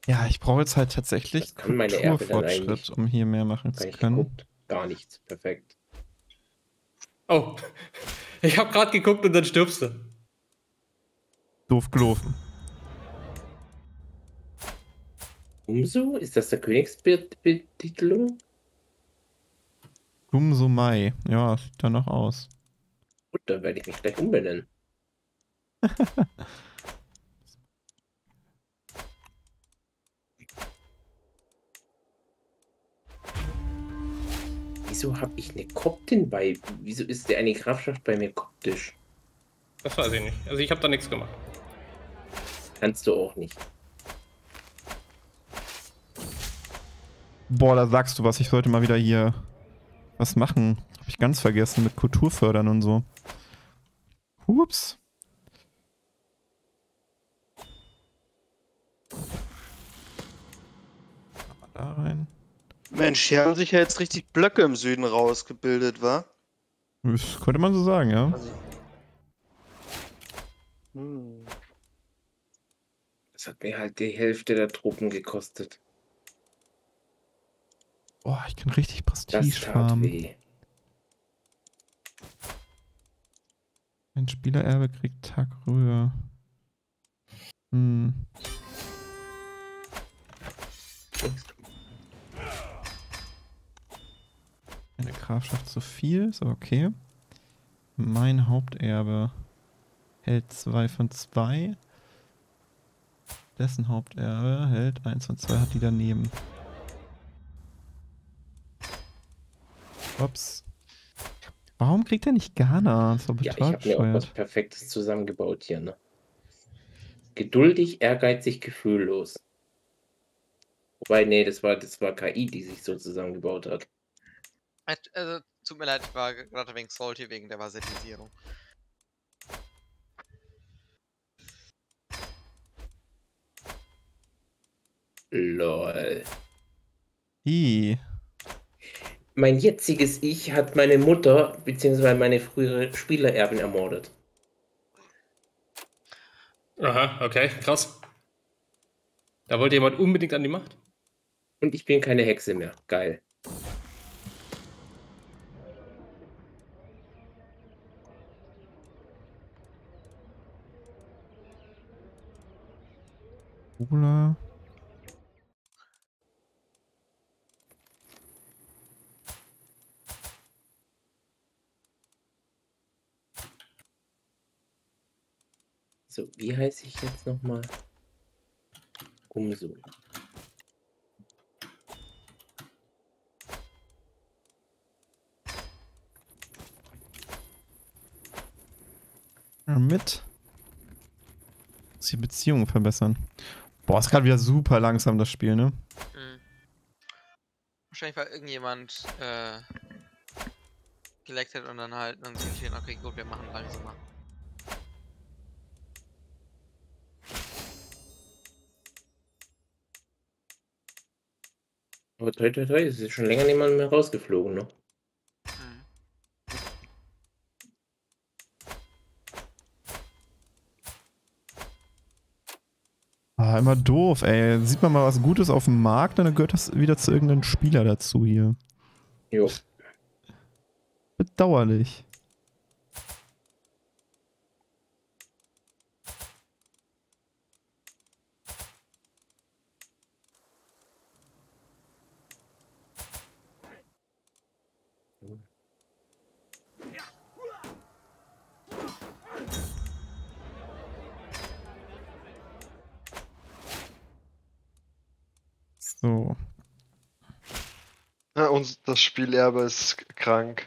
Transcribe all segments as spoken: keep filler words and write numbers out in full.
Ja, ich brauche jetzt halt tatsächlich Was kann meine Erbe dann Kulturfortschritt, eigentlich? um hier mehr machen Gar zu nicht können. geguckt. Gar nichts. Perfekt. Oh, ich habe gerade geguckt und dann stirbst du. Doof gelaufen. Umso? Ist das der Königsbetitelung? Gumso Mai. Ja, sieht danach aus. Gut, dann werde ich mich gleich umbenennen. Wieso habe ich eine Koptin bei? Wieso ist der eine Grafschaft bei mir koptisch? Das weiß ich nicht. Also ich habe da nichts gemacht. Kannst du auch nicht. Boah, da sagst du was. Ich sollte mal wieder hier was machen. Hab ich ganz vergessen mit Kulturfördern und so. Hups. Da rein. Mensch, hier haben sich ja jetzt richtig Blöcke im Süden rausgebildet, wa? Das könnte man so sagen, ja. Also, hm. Das hat mir halt die Hälfte der Truppen gekostet. Boah, ich kann richtig Das Prestige tat farmen. weh. Ein Spielererbe kriegt Tagröhe. Hm. Eine Grafschaft zu viel, ist aber okay. Mein Haupterbe hält zwei von zwei. Dessen Haupterbe hält eins von zwei, hat die daneben. Ups. Warum kriegt er nicht Ghana? Das ist doch Ja, ich total habe mir auch was bescheuert. Perfektes zusammengebaut hier, ne? Geduldig, ehrgeizig, gefühllos. Wobei, nee, das war, das war K I, die sich so zusammengebaut hat. Also, tut mir leid, ich war gerade wegen Salty, wegen der Vaselisierung. Lol. Ih. Mein jetziges Ich hat meine Mutter bzw. meine frühere Spielererben ermordet. Aha, okay, krass. Da wollte jemand unbedingt an die Macht. Und ich bin keine Hexe mehr. Geil. Cola. So, wie heiße ich jetzt nochmal? Umso. Ja, mit. Muss die Beziehungen verbessern. Boah, ist gerade wieder super langsam, das Spiel, ne? Hm. Wahrscheinlich weil irgendjemand äh, geleckt hat und dann halt dann so entschieden, okay, gut, wir machen langsamer. Aber toi toi toi, es ist schon länger niemand mehr rausgeflogen, ne? Hm. Ah, immer doof, ey. Sieht man mal was Gutes auf dem Markt, dann gehört das wieder zu irgendeinem Spieler dazu hier. Jo. Bedauerlich. So. Ja, und das Spielerbe ist krank.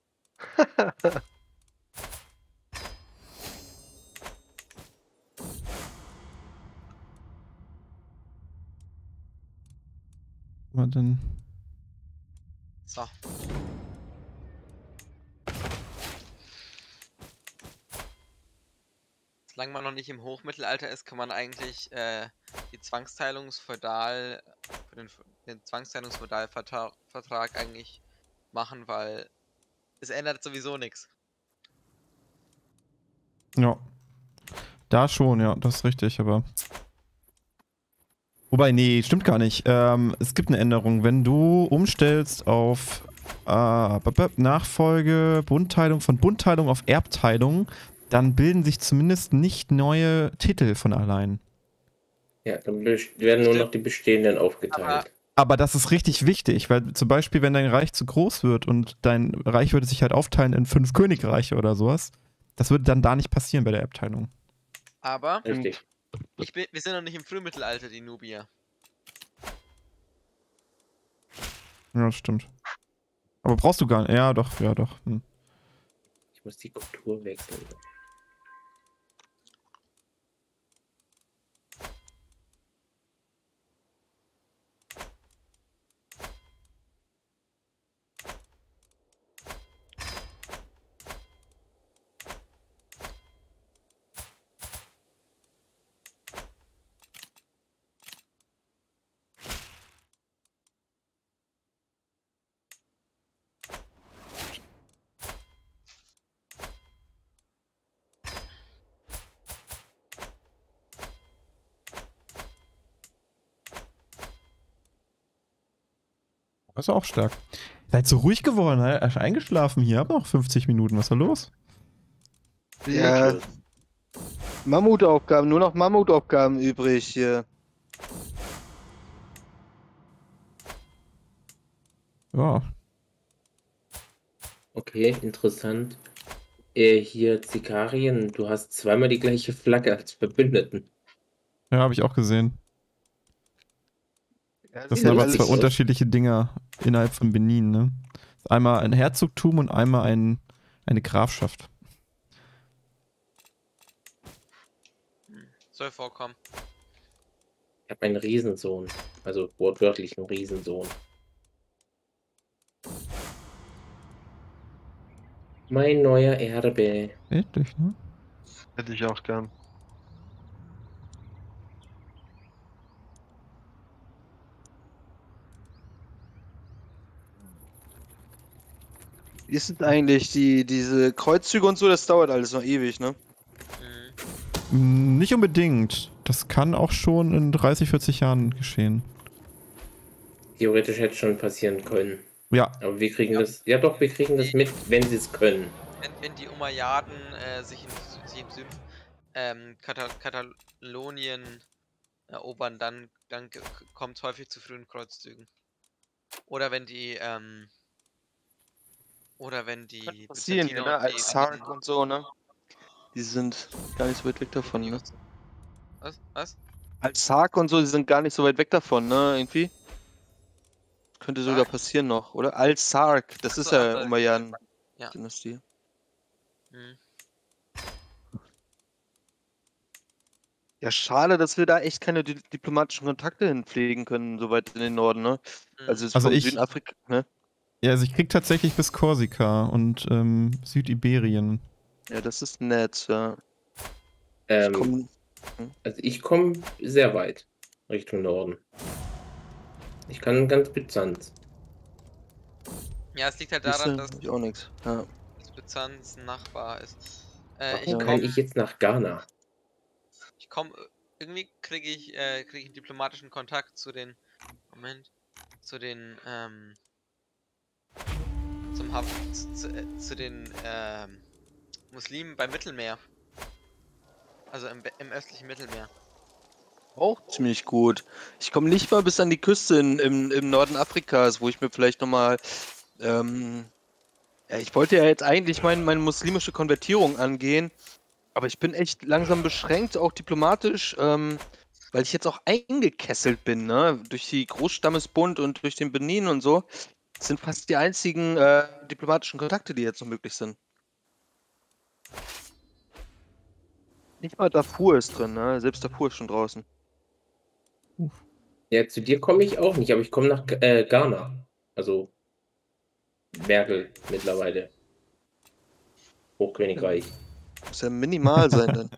Mal dann. So. Solange man noch nicht im Hochmittelalter ist, kann man eigentlich äh, die Zwangsteilungsfeudal, für den, den Zwangsteilungsfeudalvertrag Vertrag eigentlich machen, weil es ändert sowieso nichts. Ja. Da schon, ja, das ist richtig, aber. Wobei, nee, stimmt gar nicht. Ähm, es gibt eine Änderung. Wenn du umstellst auf äh, Nachfolge, Bundteilung, von Bundteilung auf Erbteilung, dann bilden sich zumindest nicht neue Titel von allein. Ja, dann best- werden nur noch die bestehenden aufgeteilt. Aber das ist richtig wichtig, weil zum Beispiel, wenn dein Reich zu groß wird und dein Reich würde sich halt aufteilen in fünf Königreiche oder sowas, das würde dann da nicht passieren bei der Erbteilung. Aber Richtig. ich bin, wir sind noch nicht im Frühmittelalter, die Nubier. Ja, das stimmt. Aber brauchst du gar nicht. Ja, doch, ja, doch. Hm. Ich muss die Kultur wechseln. Das ist auch stark. Seid so ruhig geworden, ne? Erst eingeschlafen hier. Hab noch fünfzig Minuten. Was ist da los? Ja, Mammutaufgaben, nur noch Mammutaufgaben übrig hier. Ja. Okay, interessant. Äh, hier, Zikarien, du hast zweimal die gleiche Flagge als Verbündeten. Ja, habe ich auch gesehen. Ja, Das Ja, sind aber das zwei ist- unterschiedliche Dinger innerhalb von Benin, ne? Einmal ein Herzogtum und einmal ein, eine Grafschaft. Soll vorkommen. Ich habe einen Riesensohn. Also wortwörtlich einen Riesensohn. Mein neuer Erbe. Wirklich, ne? Hätte ich auch gern. Wie ist denn eigentlich die, diese Kreuzzüge und so, das dauert alles noch ewig, ne? Mhm. Mm, Nicht unbedingt. Das kann auch schon in dreißig, vierzig Jahren geschehen. Theoretisch hätte es schon passieren können. Ja, Aber wir kriegen das. Ja doch, wir kriegen das mit, wenn sie es können. Wenn, wenn die Umayyaden äh, sich, in, sich im Süden ähm, Katal Katalonien erobern, dann, dann kommt es häufig zu frühen Kreuzzügen. Oder wenn die, ähm, oder wenn die Passieren hier, Byzantiner ne? und die Als Sark und so, ne? Die sind gar nicht so weit weg davon, ne? Was? Was? Als Sark und so, die sind gar nicht so weit weg davon, ne? Irgendwie. Könnte sogar Sark? passieren noch, oder? Als Sark, das Ach ist so, ja ach so, Umayyaden-Dynastie. Mhm. Ja, schade, dass wir da echt keine di diplomatischen Kontakte hinpflegen können, so weit in den Norden, ne? Mhm. Also, jetzt Also vom ich- Südafrika, ne? ja, also ich krieg tatsächlich bis Korsika und ähm, Südiberien. Ja, das ist nett, ja. Ich Ähm, komm, also ich komme sehr weit Richtung Norden. Ich kann ganz Byzanz. Ja, es liegt halt siehste, daran, dass hab ich auch nichts. Ja. das Byzanz ein Nachbar ist. Äh, Warum ich Ja. kann komme, ich jetzt nach Ghana? ich komme, irgendwie kriege ich, äh, kriege ich einen diplomatischen Kontakt zu den, Moment, zu den, ähm, zum Hab, zu, äh, zu den, ähm, Muslimen beim Mittelmeer. Also im, Be- im östlichen Mittelmeer. Auch ziemlich gut. Ich komme nicht mal bis an die Küste in, im, im Norden Afrikas, wo ich mir vielleicht nochmal. Ähm, ja, ich wollte ja jetzt eigentlich mein, meine muslimische Konvertierung angehen, aber ich bin echt langsam beschränkt, auch diplomatisch, ähm, weil ich jetzt auch eingekesselt bin, ne? Durch die Großstammesbund und durch den Benin und so. Das sind fast die einzigen äh, diplomatischen Kontakte, die jetzt noch möglich sind. Nicht mal Darfur ist drin, ne? Selbst Darfur ist schon draußen. Ja, zu dir komme ich auch nicht, aber ich komme nach äh, Ghana. Also Merkel mittlerweile. Hochkönigreich. Muss ja minimal sein dann.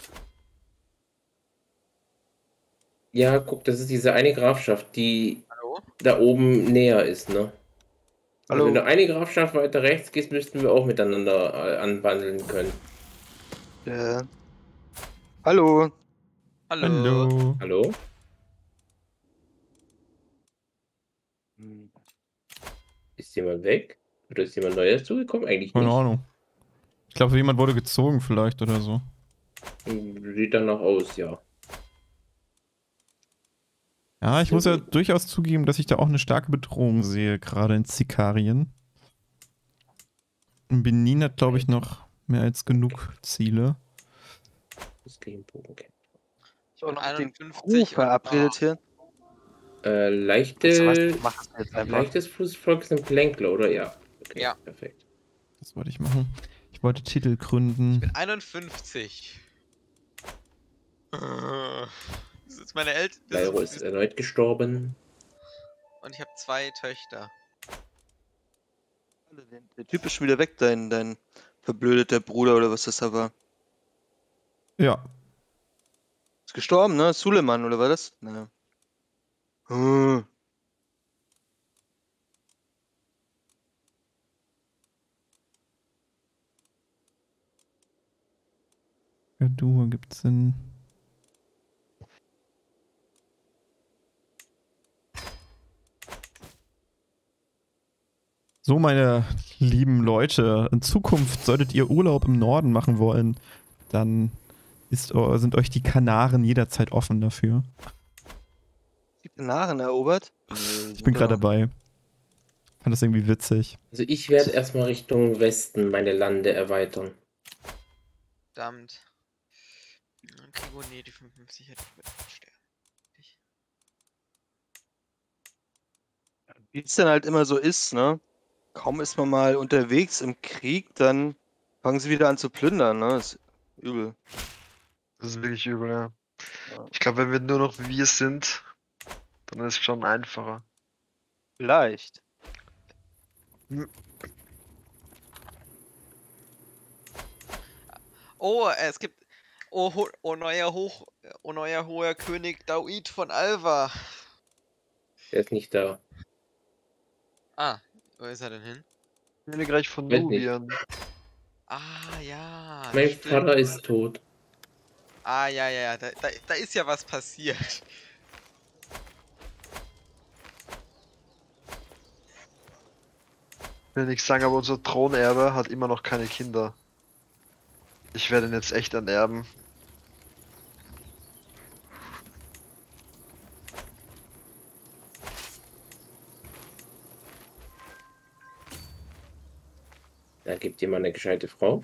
Ja, guck, das ist diese eine Grafschaft, die Hallo? da oben näher ist, ne? Also Hallo? wenn du eine Grafschaft weiter rechts gehst, müssten wir auch miteinander äh, anbandeln können. Ja. Hallo. Hallo? Hallo. Hallo? Ist jemand weg? Oder ist jemand Neues dazugekommen? Eigentlich Keine nicht. Ahnung. Ich glaube, jemand wurde gezogen vielleicht oder so. Sieht danach aus, ja. Ja, ich muss ja durchaus zugeben, dass ich da auch eine starke Bedrohung sehe, gerade in Sikarien. Und Benin hat, glaube ich, noch mehr als genug Ziele. Das Gegenbogen, okay. Ich bin bin noch mit den einundfünfzig Crew verabredet und- hier. Äh, Weißt du leichte, was? Mach das jetzt einfach. leichtes Fußvolk sind Plänkler, oder? Ja. Okay, Ja. perfekt. Das wollte ich machen. Ich wollte Titel gründen. Ich bin einundfünfzig. Das ist meine Eltern. Lyro ist erneut gestorben. Und ich habe zwei Töchter. Der Typ ist schon wieder weg, dein, dein verblödeter Bruder oder was das da war. Ja. Ist gestorben, ne? Suleiman oder war das? Naja. Hm. Gadur gibt's Sinn. So, meine lieben Leute, in Zukunft solltet ihr Urlaub im Norden machen wollen, dann ist, sind euch die Kanaren jederzeit offen dafür. Die Kanaren erobert? Ich bin gerade dabei. Fand das irgendwie witzig. Also ich werde erstmal Richtung Westen meine Lande erweitern. Verdammt. Okay, gut, nee, die fünfundfünfzig hätte ich mit sterben. Ich- Wie es dann halt immer so ist, ne? Kaum ist man mal unterwegs im Krieg, dann fangen sie wieder an zu plündern, ne? Das ist übel. Das ist wirklich übel, ja. Ja. Ich glaube, wenn wir nur noch wir sind, dann ist es schon einfacher. Vielleicht. Oh, äh, es gibt. Oh, ho oh, neuer Hoch. Oh, neuer hoher König Dauid von Alva. Der ist nicht da. Ah, wo ist er denn hin? Königreich von Weiß nicht. Nubien. Ah, ja. Mein stimmt. Vater ist tot. Ah, ja, ja, ja. Da, da, da ist ja was passiert. Ich will nichts sagen, aber unser Thronerbe hat immer noch keine Kinder. Ich werde ihn jetzt echt erben. Da gibt jemand eine gescheite Frau.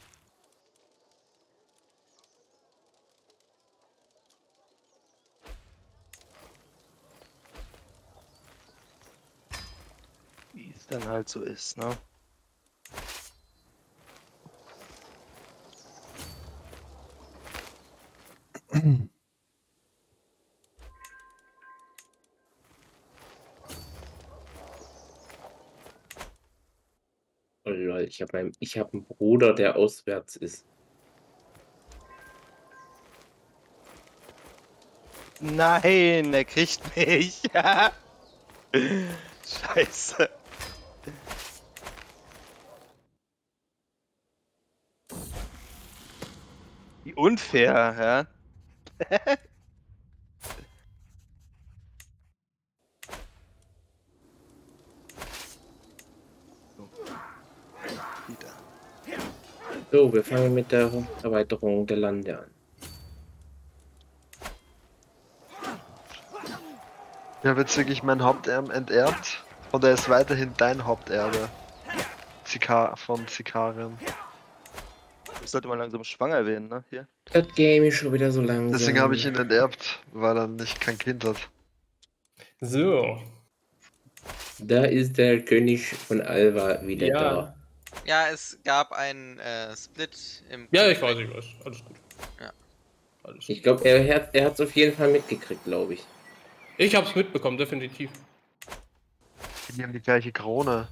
Wie es dann halt so ist, ne? Oh lol, ich habe einen, ich hab einen Bruder, der auswärts ist. Nein, er kriegt mich. Scheiße. Wie unfair, ja? Wieder. So, wir fangen mit der Erweiterung der Lande an. Ich habe jetzt wirklich mein Haupterben enterbt und er ist weiterhin dein Haupterbe. Zika von Sikarien. Ich sollte mal langsam schwanger werden, ne? Hier. Das Game ist schon wieder so langsam. Deswegen habe ich ihn enterbt, weil er nicht kein Kind hat. So. Da ist der König von Alva wieder Ja. da. Ja, es gab einen äh, Split im. Ja, ich weiß, ich weiß. Alles gut. Ja. Alles Ich gut. glaube, er hat er es auf jeden Fall mitgekriegt, glaube ich. Ich hab's mitbekommen, definitiv. Die haben die gleiche Krone.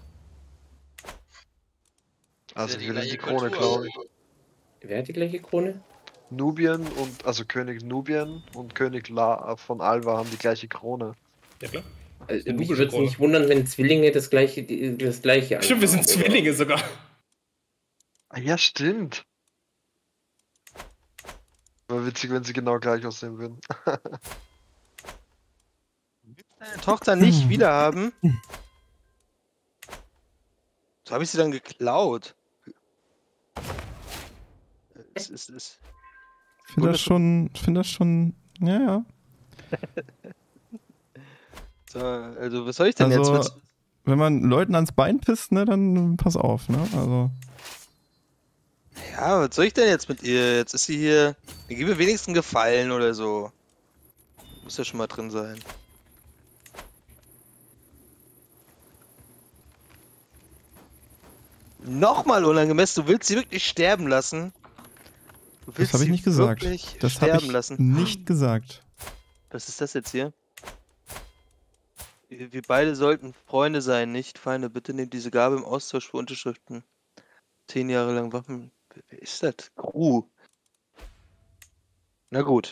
Also die ich will nicht die gleiche Krone Kultur. klauen. Wer hat die gleiche Krone? Nubien und, also König Nubien und König La von Alva haben die gleiche Krone. Ja, klar. Also, Die mich nubische würde es Krone. nicht wundern, wenn Zwillinge das gleiche, die- das gleiche Stimmt, wir sind anhaben, oder? Zwillinge sogar. Ah ja, stimmt. Wäre witzig, wenn sie genau gleich aussehen würden. Deine Tochter nicht Hm. wiederhaben. So habe ich sie dann geklaut. Es ist, es Ich finde das schon, ich finde das schon, ja, ja. so, also was soll ich denn Also, jetzt mit... wenn man Leuten ans Bein pisst, ne, dann pass auf, ne, also. Ja, was soll ich denn jetzt mit ihr? Jetzt ist sie hier... Dann gib mir wenigstens einen Gefallen oder so. Muss ja schon mal drin sein. Nochmal unangemessen, du willst sie wirklich sterben lassen? Du Das willst habe ich sie nicht gesagt. wirklich Das habe sterben ich lassen. nicht gesagt. Was ist das jetzt hier? Wir, wir beide sollten Freunde sein, nicht Feinde. Bitte nehmt diese Gabe im Austausch für Unterschriften. Zehn Jahre lang Waffen. Wer, wer ist das? Crew. Na gut.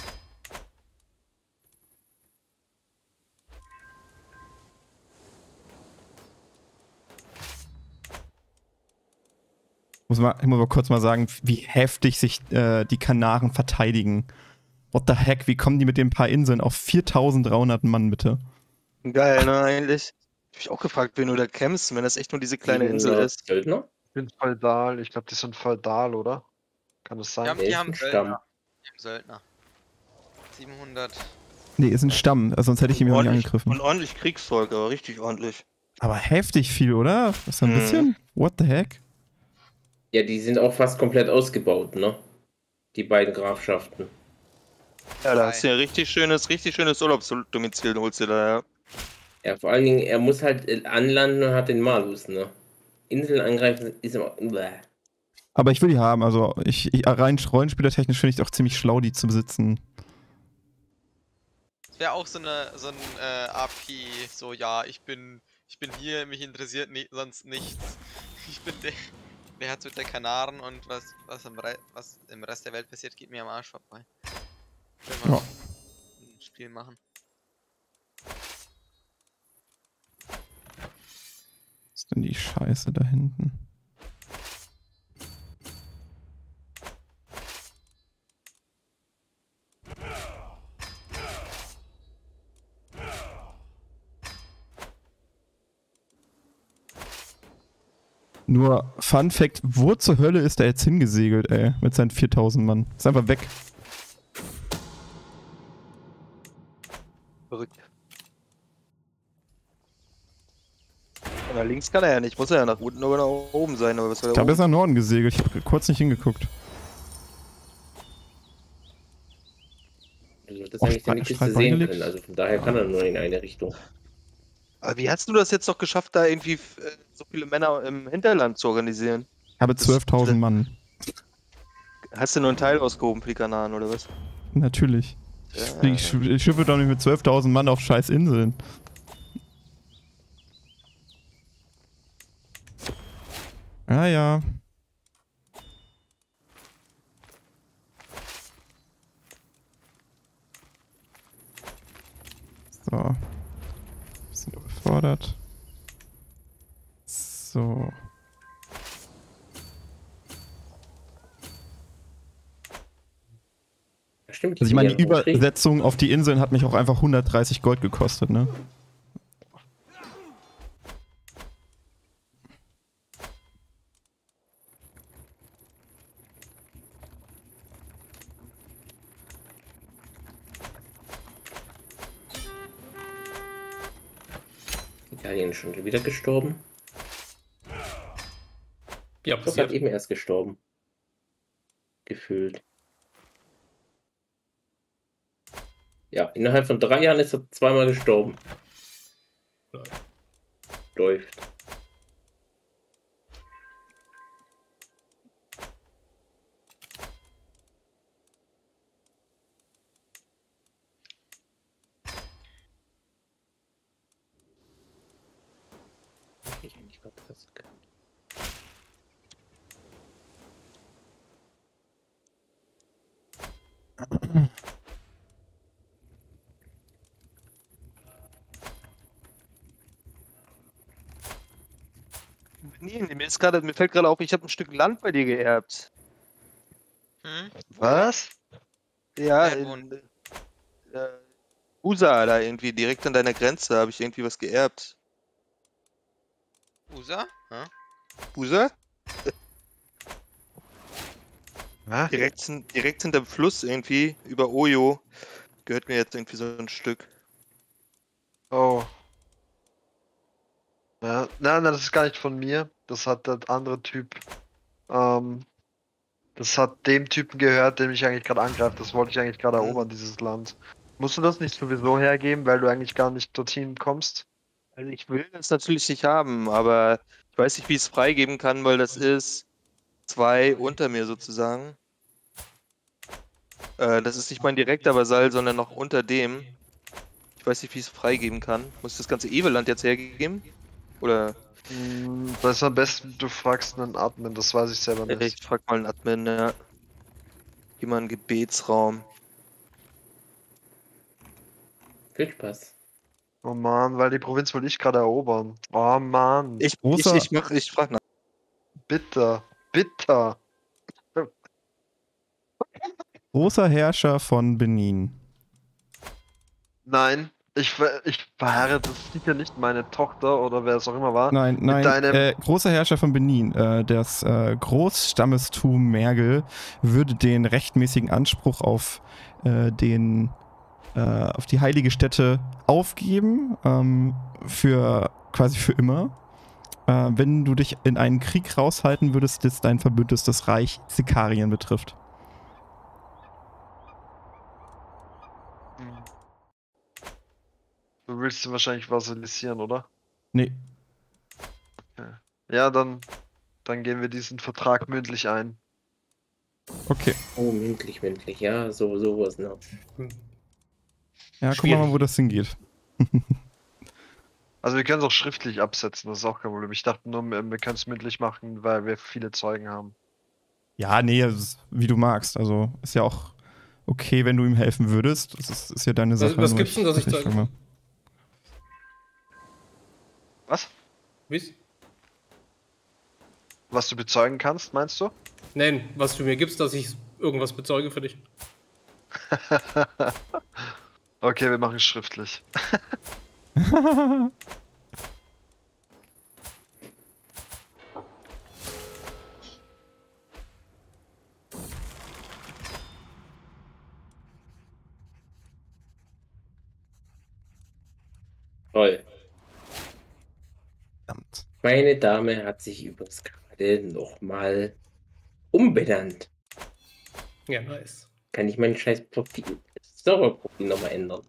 Muss mal, ich muss mal kurz mal sagen, wie heftig sich äh, die Kanaren verteidigen. What the heck, wie kommen die mit den paar Inseln auf viertausenddreihundert Mann, bitte? Geil, ne, eigentlich. Hab ich auch gefragt, wen du da kämpfst, wenn das echt nur diese kleine Insel siebenhundert ist. Söldner? Ich bin feudal. Ich glaube, die sind feudal, oder? Kann das sein? Ja, Nee, die ist haben ein Söldner. Stamm. Die haben Söldner. siebenhundert. Nee, ist ein Stamm, also sonst hätte ich ihn mir auch nicht Ordentlich- angegriffen. Und ordentlich Kriegsvolk, aber richtig ordentlich. Aber heftig viel, oder? Das ist ein Mhm. bisschen? What the heck? Ja, die sind auch fast komplett ausgebaut, ne? Die beiden Grafschaften. Ja, da hast du ja richtig schönes, richtig schönes Urlaubsdomizil, holst du da, ja. Ja, vor allen Dingen, er muss halt äh, anlanden und hat den Malus, ne? Inseln angreifen ist immer. Bäh. Aber ich will die haben, also ich, ich rein rollenspielertechnisch finde ich es auch ziemlich schlau, die zu besitzen. Das wäre auch so eine so ein äh, A P, so ja, ich bin ich bin hier, mich interessiert ni sonst nichts. Ich bin der, der Herzog der Kanaren und was was im, Re was im Rest der Welt passiert, geht mir am Arsch vorbei. Wenn wir Ja. ein Spiel machen. Was ist denn die Scheiße da hinten? Nur Fun Fact, wo zur Hölle ist er jetzt hingesegelt, ey, mit seinen viertausend Mann? Ist einfach weg. Verrückt. Und nach links kann er ja nicht, muss er ja nach unten oder nach oben sein, aber was soll Ich er glaube, er oben? ist nach Norden gesegelt. Ich habe kurz nicht hingeguckt. Du solltest Och, eigentlich dann die Streit- Kiste Streit sehen beigelegt. können. Also von daher kann er nur in eine Richtung. Aber wie hast du das jetzt doch geschafft, da irgendwie äh, so viele Männer im Hinterland zu organisieren? Ich habe Das- zwölftausend Mann. Hast du nur einen Teil ausgehoben für die Kanaren oder was? Natürlich. Ich, Ja. flieg- ich, sch- ich schippe doch nicht mit zwölftausend Mann auf scheiß Inseln. Ja, ja. So. Bisschen überfordert. So. Ja, stimmt. Also ich meine, die sind ja noch im Krieg. Übersetzung auf die Inseln hat mich auch einfach hundertdreißig Gold gekostet, ne? Italien ist schon wieder gestorben. Ja, Ich glaube, passiert. eben erst gestorben. Gefühlt. Ja, innerhalb von drei Jahren ist er zweimal gestorben. Läuft. Ich eigentlich gerade das kann. Nee, mir, ist grade, mir fällt gerade auf, ich habe ein Stück Land bei dir geerbt. Hm? Was? Ja, Wer in wohnt? äh, U S A da irgendwie, direkt an deiner Grenze, habe ich irgendwie was geerbt. U S A? Ja? Busa? Was? Direkt, hin- direkt hinterm Fluss irgendwie, über Ojo, gehört mir jetzt irgendwie so ein Stück. Oh. Ja, nein, nein, das ist gar nicht von mir. Das hat der andere Typ. Ähm, das hat dem Typen gehört, der mich eigentlich gerade angreift. Das wollte ich eigentlich gerade Hm. erobern, dieses Land. Musst du das nicht sowieso hergeben, weil du eigentlich gar nicht dorthin kommst? Also ich will das natürlich nicht haben, aber ich weiß nicht, wie ich es freigeben kann, weil das ist zwei unter mir sozusagen. Äh, das ist nicht mein direkter Vasall, sondern noch unter dem. Ich weiß nicht, wie ich es freigeben kann. Muss ich das ganze Eveland jetzt hergeben? Oder Hm, das ist am besten, du fragst einen Admin, das weiß ich selber äh, nicht. ich frag mal einen Admin, ja. Geh mal einen Gebetsraum. Viel Spaß. Oh Mann, weil die Provinz will ich gerade erobern. Oh Mann, Ich, ich, Großer- ich mach, ich frag nach. bitter, bitter. Großer Herrscher von Benin. Nein, ich, ver- ich verheirate sicher nicht meine Tochter oder wer es auch immer war. Nein, nein, deinem- äh, großer Herrscher von Benin. Äh, das äh, Großstammestum Mergel würde den rechtmäßigen Anspruch auf äh, den äh, auf die heilige Stätte aufgeben, ähm, für quasi für immer. Äh, wenn du dich in einen Krieg raushalten würdest, das dein verbündetes Reich Sikarien betrifft. Hm. Du willst ihn wahrscheinlich vasalisieren, oder? Nee. Ja, dann, dann gehen wir diesen Vertrag mündlich ein. Okay. Oh, mündlich, mündlich. Ja, so, sowas noch. Ja, guck Schwierig. mal, wo das hingeht. Also wir können es auch schriftlich absetzen, das ist auch kein Problem. Ich dachte nur, wir wir können es mündlich machen, weil wir viele Zeugen haben. Ja, nee, das ist, wie du magst. Also ist ja auch okay, wenn du ihm helfen würdest. Das ist, ist ja deine Sache. was nur gibt's denn, dass ich ich da- frag mal. Was? Wie's? Was du bezeugen kannst, meinst du? Nein, was du mir gibst, dass ich irgendwas bezeuge für dich. Okay, wir machen es schriftlich. Toll. Verdammt. Meine Dame hat sich übrigens gerade nochmal umbenannt. Ja, nice. Kann ich mein scheiß Profil, Serverprofil nochmal ändern?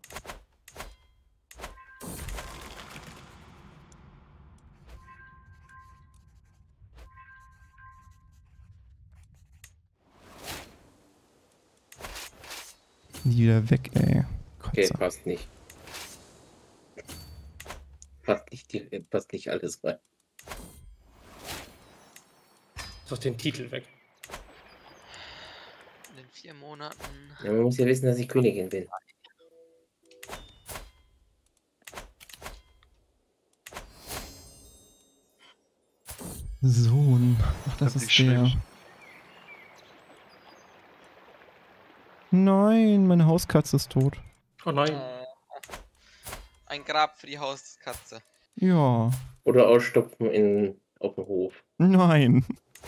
Nie wieder weg, ey. Okay, Kotze. passt nicht. Passt nicht, die- passt nicht alles rein. Doch den Titel weg. In den vier Monaten. Ja, man muss ja wissen, dass ich Königin bin. Sohn. Ach, das Hab ist dich der. schlecht. Nein, meine Hauskatze ist tot. Oh nein. Oh. Ein Grab für die Hauskatze. Ja. Oder ausstopfen in, auf dem Hof. Nein.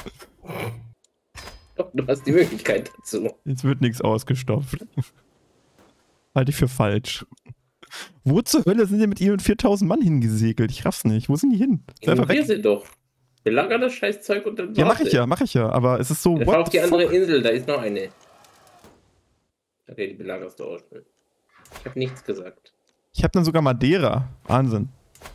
Doch, du hast die Möglichkeit dazu. Jetzt wird nichts ausgestopft. Halte ich für falsch. Wo zur Hölle sind denn mit ihr und viertausend Mann hingesegelt? Ich raff's nicht. Wo sind die hin? Ist einfach Ignorier weg. sie doch. Belager das Scheißzeug und dann Ja, mach warte. ich ja, mach ich ja. Aber es ist so, Dann fahr auf what die the andere fuck? Insel, da ist noch eine. Okay, die belagerst du auch schnell. Ich habe nichts gesagt. Ich hab dann sogar Madeira. Wahnsinn.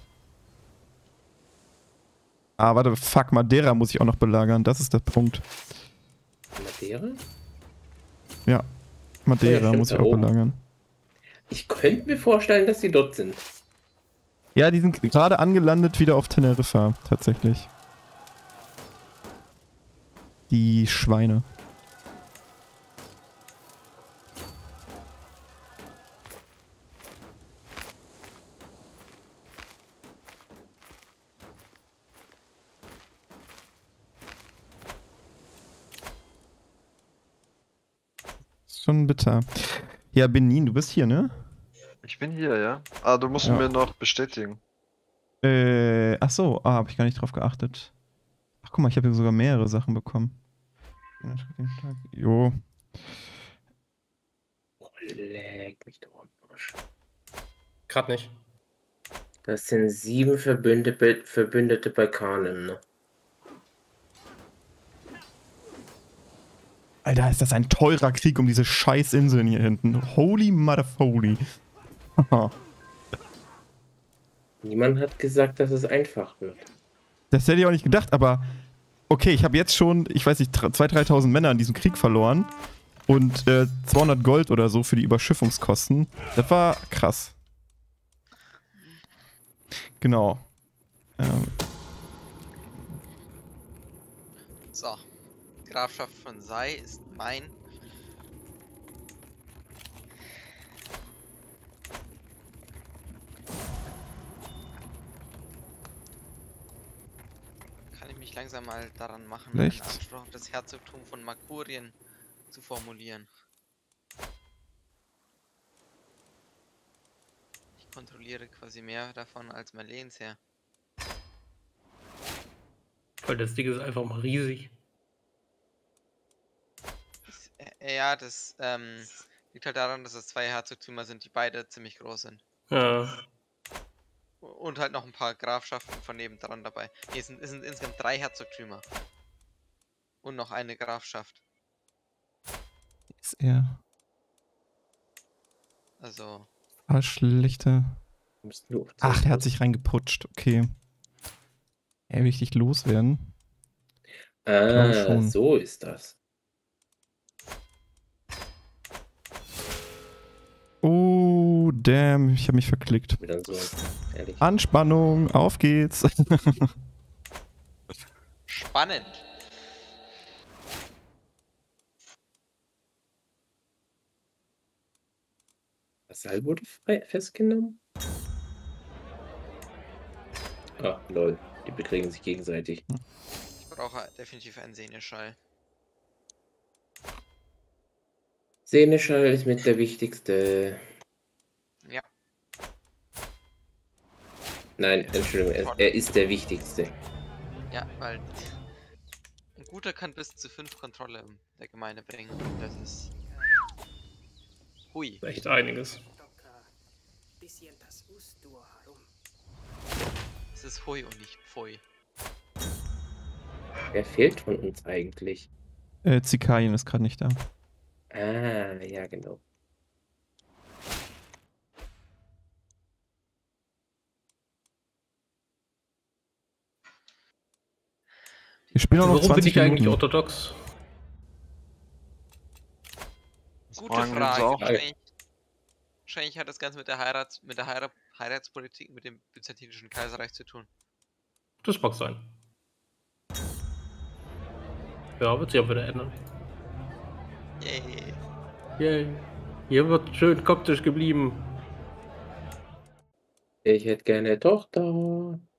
Ah, warte, fuck, Madeira muss ich auch noch belagern. Das ist der Punkt. Madeira? Ja, Madeira stimmt, muss ich da auch oben. belagern. Ich könnte mir vorstellen, dass sie dort sind. Ja, die sind gerade angelandet wieder auf Teneriffa, tatsächlich. Die Schweine. Ist schon bitter. Ja, Benin, du bist hier, ne? Ich bin hier, ja. Ah, du musst Ja. mir noch bestätigen. Äh, ach so, ah, hab ich gar nicht drauf geachtet. Ach, guck mal, ich habe hier sogar mehrere Sachen bekommen. Jo. Oh, leck mich doch am Arsch. Grad nicht. Das sind sieben Verbündete, Verbündete bei Kanem, ne? Alter, ist das ein teurer Krieg um diese scheiß Inseln hier hinten. Holy motherfucker. Niemand hat gesagt, dass es einfach wird. Das hätte ich auch nicht gedacht, aber okay, ich habe jetzt schon, ich weiß nicht, zweitausend, dreitausend Männer in diesem Krieg verloren und äh, zweihundert Gold oder so für die Überschiffungskosten. Das war krass. Genau. Ähm, So. Grafschaft von Sei ist mein. Kann ich mich langsam mal daran machen, einen Schlecht. Anspruch auf das Herzogtum von Makurien zu formulieren. Ich kontrolliere quasi mehr davon als mein Lehnsherr. Weil das Ding ist einfach mal riesig. Das, äh, ja, das ähm, liegt halt daran, dass es zwei Herzogtümer sind, die beide ziemlich groß sind. Ja. Und halt noch ein paar Grafschaften von nebendran dabei. Nee, es sind, es sind insgesamt drei Herzogtümer. Und noch eine Grafschaft. ist er. Also, Ah, schlechte. Musst du auf Ach, das- er hat sich reingeputscht. Okay. Er will ich dich loswerden. glaub Ah, schon. so ist das. Oh, damn. Ich habe mich verklickt. Wieder so, ehrlich. Anspannung. Auf geht's. spannend. Vassal wurde frei festgenommen? Ah, lol. Die bekriegen sich gegenseitig. Ich brauche definitiv einen Seneschall. Seneschall ist mit der wichtigste. Ja. Nein, Entschuldigung, er, er ist der wichtigste. Ja, weil ein guter kann bis zu fünf Kontrolle der Gemeinde bringen. Das ist. Hui. Echt einiges. Es ist Hui und nicht Pfui. Wer fehlt von uns eigentlich? äh, Zikaien ist gerade nicht da. Ah, ja, genau. Wir spielen auch noch Warum bin zwanzig ich eigentlich Minuten. orthodox? Gute fragen wir uns Frage. auch. Wahrscheinlich, wahrscheinlich hat das Ganze mit der Heirats, mit der Heirat, Heiratspolitik mit dem Byzantinischen Kaiserreich zu tun. Das mag sein. Ja, wird sich auch wieder ändern. Yay. Yay. Hier wird schön koptisch geblieben. Ich hätte gerne Tochter.